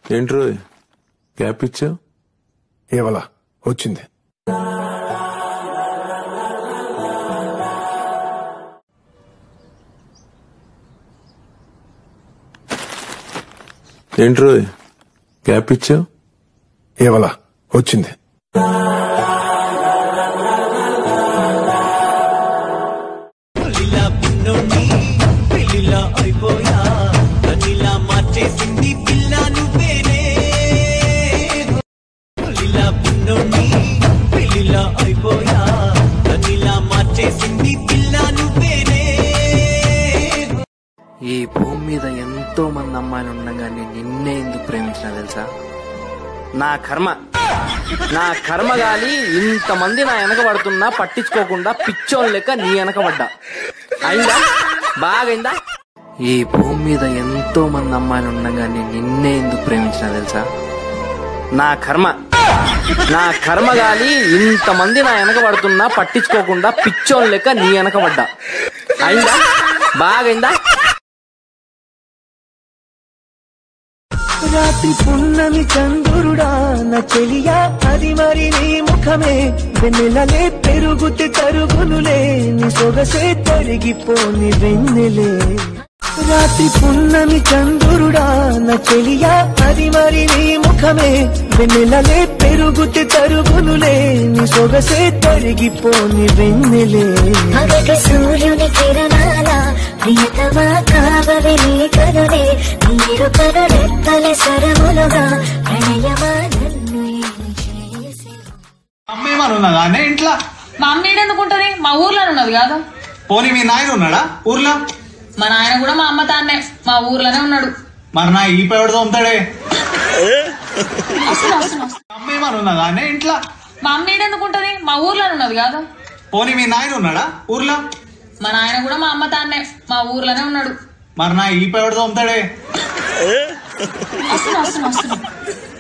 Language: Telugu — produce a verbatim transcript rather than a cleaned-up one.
ఏంట్రో గ్యాప్ ఇచ్చా ఏవలా వచ్చింది. ఏంట్రో గ్యాప్ ఇచ్చా ఏవలా వచ్చింది. ఈ భూమి మీద ఎంతో మంది అమ్మాయిలు ఉండగా నేను నిన్నే ఎందుకు ప్రేమించినా తెలుసా? నా కర్మ నా కర్మ గాలి ఇంతమంది నా వెనక పడుతున్నా పట్టించుకోకుండా పిచ్చోన్ లెక్క నీ వెనక పడ్డా. అయిందా? బాగైందా? ఈ భూమి మీద ఎంతో మంది అమ్మాయిలు ఉండగా నేను నిన్నే ఎందుకు ప్రేమించినా తెలుసా? నా కర్మ నా కర్మ గాలి ఇంతమంది నా వెనక పడుతున్నా పట్టించుకోకుండా పిచ్చోన్ లెక్క నీ వెనక పడ్డా. అయిందా? బాగైందా? రాత్రి పున్నమి చంద్రుడా నా చెలియా అది మరి నీ ముఖమే వెన్నెలలే పెరుగుతే తరుగునులే నీ సొగసే తరిగిపోని వెన్నెలే. రాత్రి పున్నమి చంద్రుడా నా చెలియా అది మరి నీ ముఖమే వెన్నెలలే పెరుగుతే తరుగునులే నీ సొగసే తరిగిపోని వెన్నెలే. సూర్యుని కిరణాల ప్రియతమా కావవే నీ కనులే నీరు కనులెత్తలే సరములుగా ప్రణయమా నన్ను ఏమి చేసే. అమ్మేమనున్నదా అనే ఇంట్లో? మా అమ్మ ఈడెందుకుంటది? మా ఊర్లో ఉన్నది కాదు. పోనీ మీ నాయన ఉన్నాడా ఊర్లో? మా నాయన కూడా మా అమ్మ తాన్నే మా ఊర్లోనే ఉన్నాడు. మరి నా ఈ పెవడితో ఉంటాడే? అమ్మేమనున్నదా అనే ఇంట్లో? మా అమ్మ ఈడెందుకుంటది? మా ఊర్లో ఉన్నది కాదు. పోనీ మీ నాయన ఉన్నాడా ఊర్లో? మా నాయన కూడా మా అమ్మ తాన్నే మా ఊర్లోనే ఉన్నాడు. మరి నా ఈ పెవడితో ఉంటాడే? వస్తున్నా వస్తున్నా వస్తున్నా